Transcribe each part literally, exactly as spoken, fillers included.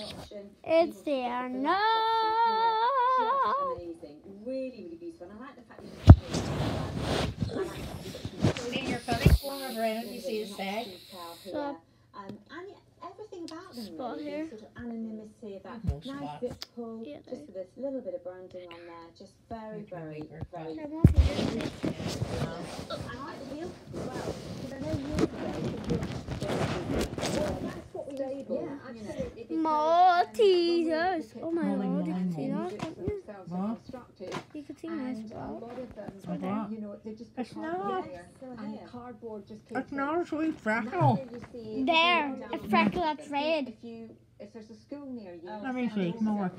It's there. No. Just amazing. Really, really beautiful. And I like the fact that you See your funny form of red, you see the stag. Um, and everything about them Spot really, here. sort of anonymity of that No nice spot. zip pull, Yeah, just with this little bit of branding on there, just very, very, very. I'm not here. I like the heel as well, because I know years ago, well, that's what we stable, yeah, absolutely. because, Maltesers. um, Oh my Molly, lord, you Molly, can see Molly. that, can't you? What? You can see my And a spot. lot of them, What that? you know, they just It's put not. cardboard Yes, there, so and here. cardboard just came It's not a sweet And freckle. that's where you see- There, if you go a down- freckle that's red. If you, if there's a school near you. Oh, Let me see, come over.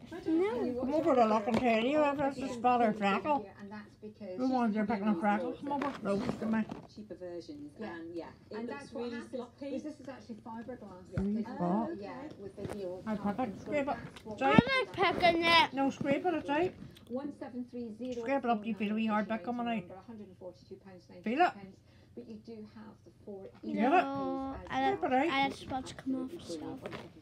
No. Come over to look and tell you if it's a spot or freckle. And that's because. The ones you're picking up freckles, come over close to me. cheaper versions, Yeah. and yeah, it And looks that's what really happens, sloppy. because this is actually fiberglass. Really This- spot? Yeah, with the heel. I top, pick it, and so scrape it. that's what- Sorry. I'm not picking it. No, scrape it, it's out. One seven three zero. Scrape it up, do you feel a wee hard bit coming out? one hundred forty-two pounds ninety. Feel it? But you do have the four. You each get it? No, piece as I Scrape it out. I let spots come off and stuff.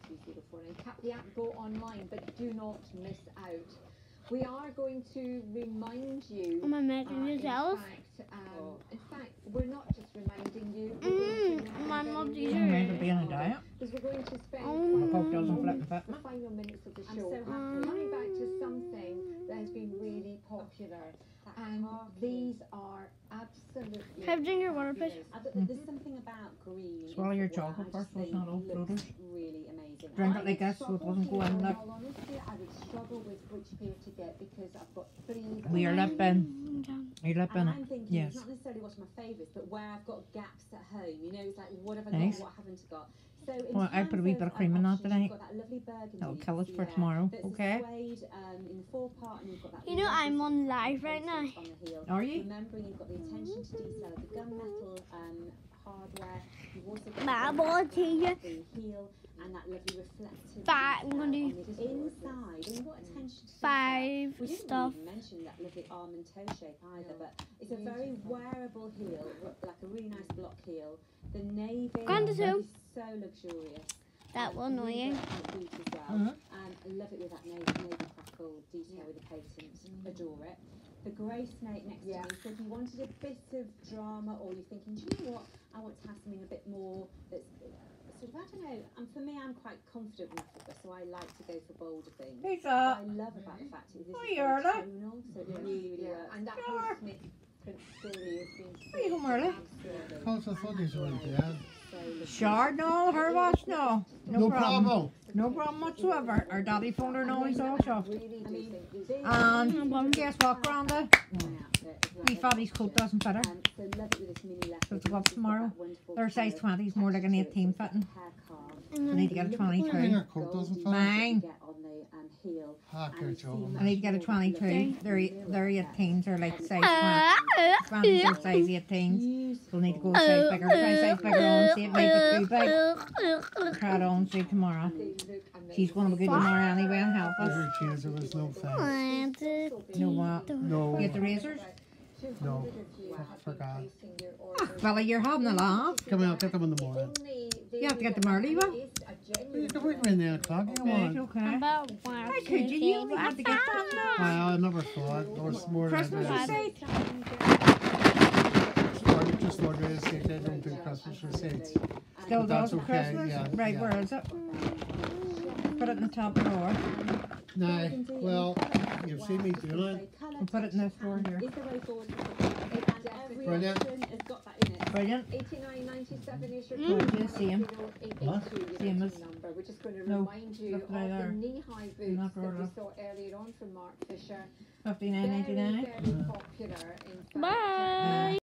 Tap the app, go online, but do not miss out. We are going to remind you. Oh my uh, making in yourself. fact, um, in fact, we're not just reminding you. we're Mmm, going to my remind mum you these I'm ready to are. be on a diet. Because we're going to spend Oh. The Pope doesn't flip and the fit me. final minutes of the I'm show so happy. coming back to something that has been really popular. And these are absolutely. Have ginger water, please. Uh, but There's something about green. Swallow in your footwear chocolate I just first so it's think not all looks floated. really amazing. Drink I it like would this so it struggle doesn't go here, in in the- all honesty, I would struggle with which pair to get because I've got three. We are that- lipping. Are you And lipping I'm it? thinking Yes. it's not necessarily what's my favourites, but where I've got gaps at home. You know, it's like what have I Nice. got, what haven't I got. So in Well, I put a wee terms bit of cream in that options, today. You've got that lovely burgundy. That'll you kill can us see for there, tomorrow, that's okay? a suede, um, in the forepart, and you've got that You know lovely I'm on sort of live right now. on the heel. Are you? Remembering you've got the attention to detail of the gunmetal um, hardware. You've also got My the boy, back Tia. of the heel and that lovely reflective Five, I'm detail gonna do on the inside. And what attention to detail. Five We didn't stuff. even mention that lovely arm and toe shape either, but it's a very wearable heel, like a really nice block heel. The navy Gone to is two. so luxurious. That Um, was annoying. really great boot as well. Mhm. Um, I love it with that navy, navy crackle detail with the patents. Adore it. The grey snake next Yeah. to me. So if you wanted a bit of drama, or you're thinking, do you know what? I want to have something a bit more that's sort of, I don't know. And for me, I'm quite confident with my footwear, so I like to go for bolder things. Who's What I that? love about the fact is this Oh, is very you're like- tonal, so it Yeah. really, really Yeah, works. and that Sure. whole Smith print story has been. Where you going, early? Absolutely. How's the footage on Dad? So lovely. Shard, no, her watch, no. No, No problem. problem. No problem whatsoever. Our daddy phoned her, no, he's all chuffed. Really do think these And guess what, Granda? Wee Fabby's coat doesn't fit her. Um, so love it with this mini leopard. So to go up It's got tomorrow. that wonderful Their size colour twenty is more like an texture, eighteen it's got fitting. hair carve. And I then need to get a What do you mean twenty-two. your coat doesn't fit? Mine. Get on the um, heel. Ah, and good you see job. much I need to get a more twenty-two. Their, their eighteens are like size Uh, twenty. twenties are size eighteens. Beautiful. We'll need to go a size bigger. Try a size bigger on, see it might be too big. Try it on, see tomorrow. they look amazing. She's going to be good tomorrow anyway and help us. Every chance there was no thanks. One, two, You know what? No. You get the razors? No. Forgot. Fella, you're having a laugh. Come on, I'll get them in the morning. You have to get them early, well. You can wait till nine o'clock. You Right, want? okay. about one, Why two, could you? You only three, had to get four, that now. Well, I never thought. There was more than Christmas that. receipt. Or you just order this, they don't do Christmas receipts. Still But that's does at okay, Christmas. yeah, Right, yeah. where is it? Put it in the top drawer. No, well, you've seen me doing it. And put it in this drawer here. Is the way forward. And every Brilliant. option has got that in it. Brilliant. eighty-nine ninety-seven is your Mm. code. Yeah, same. What? Same as- number. We're just going to No, remind you look of right there. the knee-high boots Not that we Rhoda. saw earlier on from Mark Fisher. Fifty-nine Very, ninety-nine. very popular. In fact. Bye.